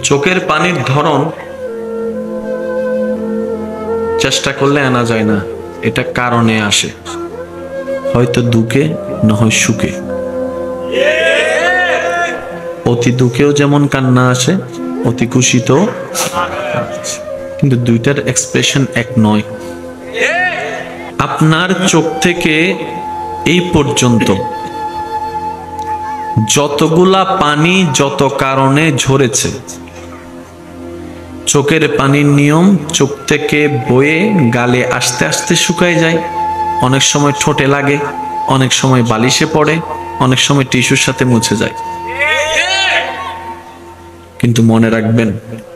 চোখের পানির ধরন চেষ্টা করলে আনা যায় না, এটা কারণে আসে, হয়তো দুঃখে না হয় সুখে। অতি দুঃখেও যেমন কান্না আসে, অতি খুশিতেও, কিন্তু দুইটার এক্সপ্রেশন এক নয়। আপনার চোখ থেকে এই পর্যন্ত যতগুলা পানি যত কারণে ঝরেছে, চোখের পানির নিয়ম চোখ থেকে বয়ে গালে আস্তে আস্তে শুকায় যায়, অনেক সময় ঠোঁটে লাগে, অনেক সময় বালিশে পড়ে, অনেক সময় টিস্যুর সাথে মুছে যায়। কিন্তু মনে রাখবেন,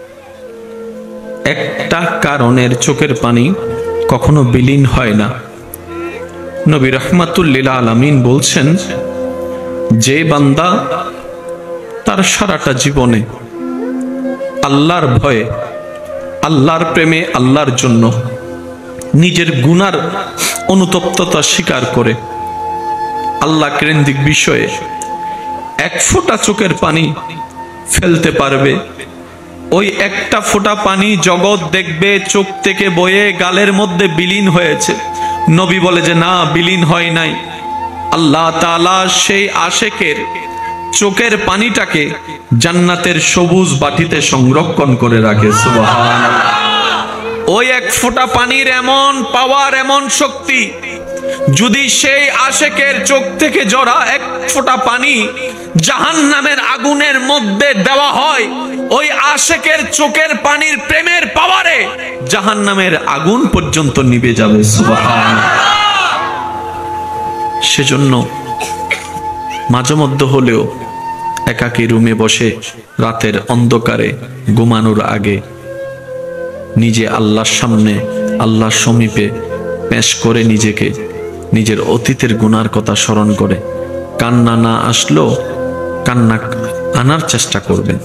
একটা কারণের চোখের পানি কখনো বিলীন হয় না। নবী রাহমাতুল লিল আলামিন বলছেন, যে বান্দা তার সারাটা জীবনে আল্লাহর ভয়ে, আল্লাহর প্রেমে, আল্লাহর জন্য নিজের গুনার অনুতপ্ততা স্বীকার করে আল্লাহ কেন্দ্রিক বিষয়ে এক ফোঁটা চোখের পানি ফেলতে পারবে, ওই একটা ফোঁটা পানি জগৎ দেখবে চোখ থেকে বয়ে গালের মধ্যে বিলীন হয়েছে। নবী বলে যে না, বিলীন হয় নাই। আল্লাহ তাআলা সেই আশেকের চোখের পানিটাকে জান্নাতের সবুজ বাটিতে সংরক্ষণ করে রাখে। সুবহানাল্লাহ। ওই এক ফোঁটা পানির এমন পাওয়ার, এমন শক্তি, যদি সেই আশেকের চোখ থেকে ঝরা এক ফোঁটা পানি জাহান্নামের আগুনের মধ্যে দেওয়া হয়, ওই আশেকের চোখের পানির প্রেমের পাওয়ারে জাহান্নামের আগুন পর্যন্ত নিভে যাবে। সুবহানাল্লাহ। সেজন্য মাঝে মধ্যে হলেও একাকী রুমে বসে রাতের অন্ধকারে ঘুমানোর আগে নিজে আল্লাহর সামনে, আল্লাহর সমীপে পেশ করে নিজেকে নিজের অতীতের গুনার কথা স্মরণ করে কান্না না আসলেও কান্না আনার চেষ্টা করবেন।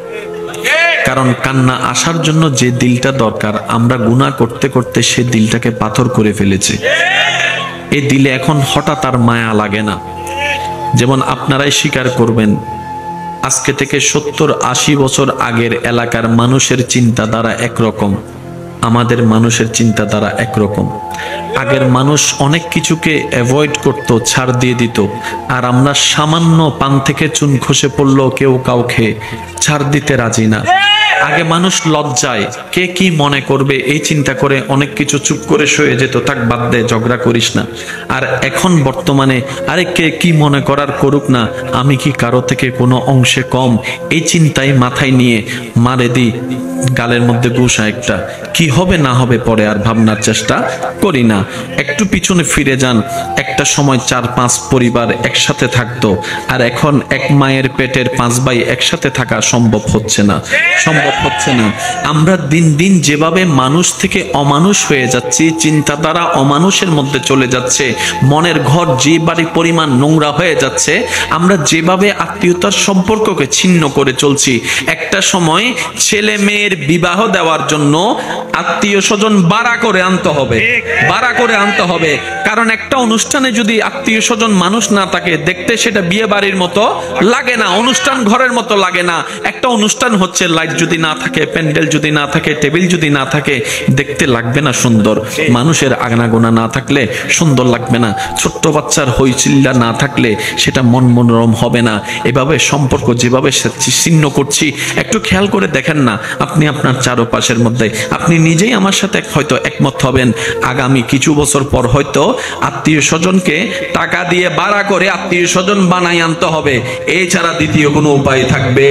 কারণ কান্না আসার জন্য যে দিলটা দরকার, আমরা গুনাহ করতে করতে সে দিলটাকে পাথর করে ফেলেছে। এই দিলে এখন হঠাৎ আর মায়া লাগে না। যেমন আপনারাই স্বীকার করবেন, আজকে থেকে 70-80 বছর আগের এলাকার মানুষের চিন্তাধারা একরকম, আমাদের মানুষের চিন্তাধারা একরকম। আগের মানুষ অনেক কিছুকে অ্যাভয়েড করত, ছাড় দিয়ে দিত, আর আমরা সামান্য পান থেকে চুন খসে পড়লো কেউ কাউকে ছাড় দিতে রাজি না। আগে মানুষ লজ্জায় কে কি মনে করবে এই চিন্তা করে অনেক কিছু চুপ করে শুয়ে যেত, থাক বাদ দে, ঝগড়া করিস না। আর এখন বর্তমানে আরে কে কি মনে করার করুক না, আমি কি কারো থেকে কোনো অংশে কম, এই চিন্তায় মাথায় নিয়ে মারে দি গালের মধ্যে গুসা একটা, কি হবে না হবে পরে আর ভাবনার চেষ্টা করি না। একটু পিছনে ফিরে যান, একটা সময় 4-5 পরিবার একসাথে থাকতো, আর এখন এক মায়ের পেটের 5 ভাই একসাথে থাকা সম্ভব হচ্ছে না, সম্ভব হচ্ছে না। আমরা দিন দিন যেভাবে মানুষ থেকে অমানুষ হয়ে যাচ্ছি, চিন্তাধারা অমানুষের মধ্যে চলে যাচ্ছে, মনের ঘর যে বাড়ি পরিমাণ নোংরা হয়ে যাচ্ছে, আমরা যেভাবে আত্মীয়তার সম্পর্ককে ছিন্ন করে চলছি, একটা সময় ছেলে মেয়ের বিবাহ দেওয়ার জন্য আত্মীয় স্বজন বাড়া করে আনতে হবে, বাড়া করে আনতে হবে। কারণ একটা অনুষ্ঠানে যদি আত্মীয় স্বজন মানুষ না থাকে, দেখতে সেটা বিয়ে বাড়ির মতো লাগে না, অনুষ্ঠান ঘরের মতো লাগে না। একটা অনুষ্ঠান হচ্ছে, লাইট যদি না থাকে, প্যান্ডেল যদি না থাকে, টেবিল যদি না থাকে, দেখতে লাগবে না সুন্দর। মানুষের আনাগোনা না থাকলে সুন্দর লাগবে না। ছোট্ট বাচ্চার হইচিল্লা না থাকলে সেটা মন মনোরম হবে না। এভাবে সম্পর্ক যেভাবে ছিন্ন করছি, একটু খেয়াল করে দেখেন না, আপনি আপনার চারপাশের মধ্যে, আপনি নিজেই আমার সাথে হয়তো একমত হবেন, আগামী কিছু বছর পর হয়তো আত্মীয় স্বজনকে টাকা দিয়ে ভাড়া করে আত্মীয় স্বজন বানাই আনতে হবে, এছাড়া দ্বিতীয় কোনো উপায় থাকবে।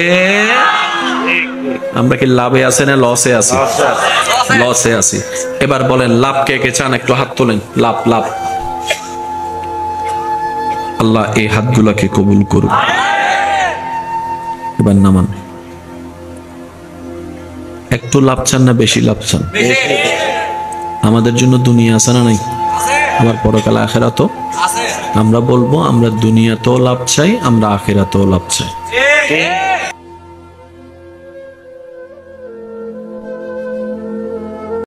আমরা কি লাভে আছে না লসে আছি? লসে আছি। এবার বলেন লাভ কে কে চান, একটু হাত তোলেন। লাভ, লাভ। আল্লাহ এই হাতগুলাকে কবুল করুন। এবার নামান। একটু লাভ চান না বেশি লাভ চান? আমাদের জন্য দুনিয়া আছে না নাই? আমার পরকাল আখিরাতও আমরা বলবো, আমরা দুনিয়াতেও লাভ চাই, আমরা আখিরাতেও লাভ চাই।